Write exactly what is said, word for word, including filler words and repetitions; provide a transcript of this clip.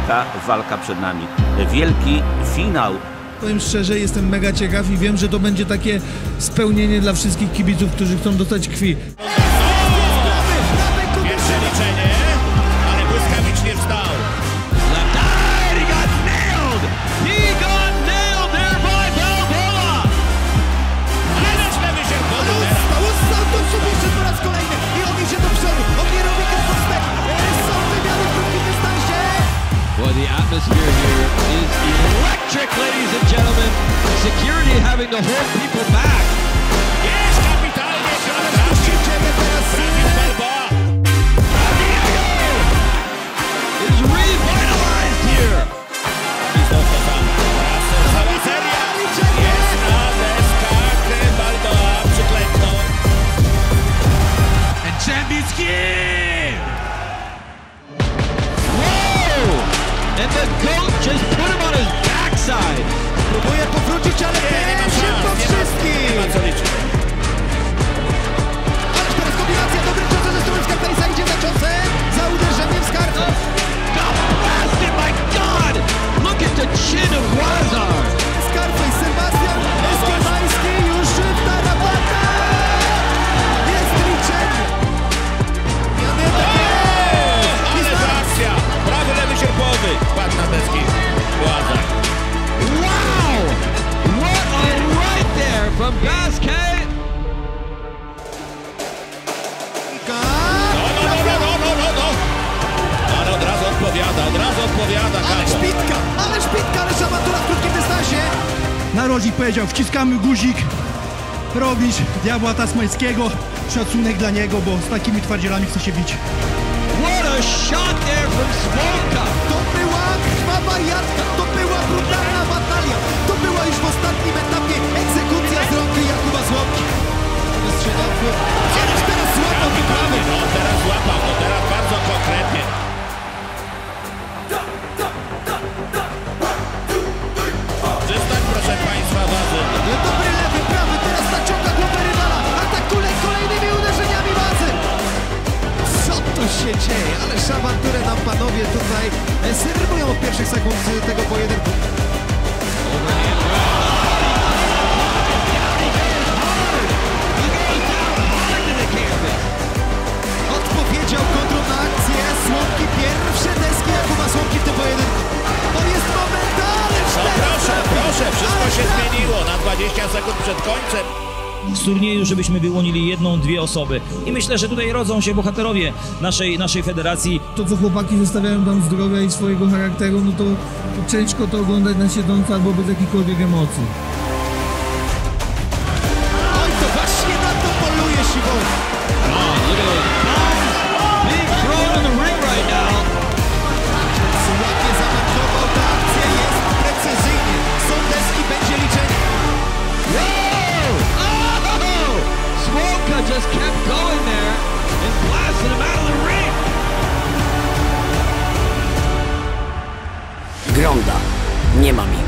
wielka walka przed nami. Wielki finał. Powiem szczerze, jestem mega ciekaw i wiem, że to będzie takie spełnienie dla wszystkich kibiców, którzy chcą dostać krwi. Pierwsze liczenie, ale błyskawicznie wstał. Ależ lewy się Ustał, ustał, to sobie jeszcze po raz kolejny i on idzie do przodu, on nie robi kroku wstecz. Są wymiany w krótkim dystansie. Well, the atmosphere here is electric, ladies and gentlemen. Security having to hold people back. Jest kapitalnie, Ależ tu się dzieje teraz. trafił Balboa. Is revitalized here. I znów to samo. Raz cała seria. Jest na deskach Balboa, przyklęknął. And Czambicki! Whoa! And the goat just put him on his backside. Próbuje powrócić, ale Nie, nie ma pierwszy szans, po nie ma, nie wszystkim. ma co liczyć. Ależ teraz kombinacja, dobry cios ze strony Scarface'a, idzie za ciosem, za uderzeniem w Scarface. Got blasted, my God! Look at the chin of Lazar. Scarface, Sebastian Eskiemański już w tarapatach. Jest liczenie. Janeta, Ale to akcja! Prawy, lewy, sierpowy. Padł na deski. Władza. Wow! What a right there from Basquet! No, no, no, no, no, no, no. Ale od razu odpowiada, od razu odpowiada. ale Kapo. szpitka, ale szpitka, ale szamatura w krótkim dystansie. Narożnik powiedział, wciskamy guzik, robisz diabła tasmańskiego, szacunek dla niego, bo z takimi twardzielami chce się bić. What a shot there from Smolka! To była krwawa jadka, to była brutalna batalia. To była już w ostatnim etapie egzekucja z rąk Jakuba Słomki. Ależ teraz złapał Kapitalnie, wyprawy. no teraz złapał, no teraz bardzo konkretnie. Przestań, proszę państwa, wazy. Dobry lewy, prawy, teraz naciąga głowę rywala. Atakuje kolejnymi uderzeniami wazy. Co tu się dzieje? Ale awanturę nam panowie tutaj e, serwują od pierwszych sekund tego pojedynku. Odpowiedział kontrą na akcję Słomki. Pierwsze deski Jakuba Słomki w tym pojedynku. To jest moment, ale No proszę, proszę, wszystko się zmieniło na dwadzieścia sekund przed końcem. Z turnieju, żebyśmy wyłonili jedną, dwie osoby. I myślę, że tutaj rodzą się bohaterowie naszej, naszej federacji. To, co chłopaki zostawiają tam zdrowia i swojego charakteru, no to, to ciężko to oglądać na siedząco albo bez jakichkolwiek emocji. Oj, to właśnie na to poluje Siwon. Look at those bombs being thrown in the ring right now. Ładnie zamarkował tę akcję, jest precyzyjnie. Są deski, będzie liczenie. Whoa! Oh! Smolka just kept going there and blasted him out of the ring. Gronda. Nie ma mi.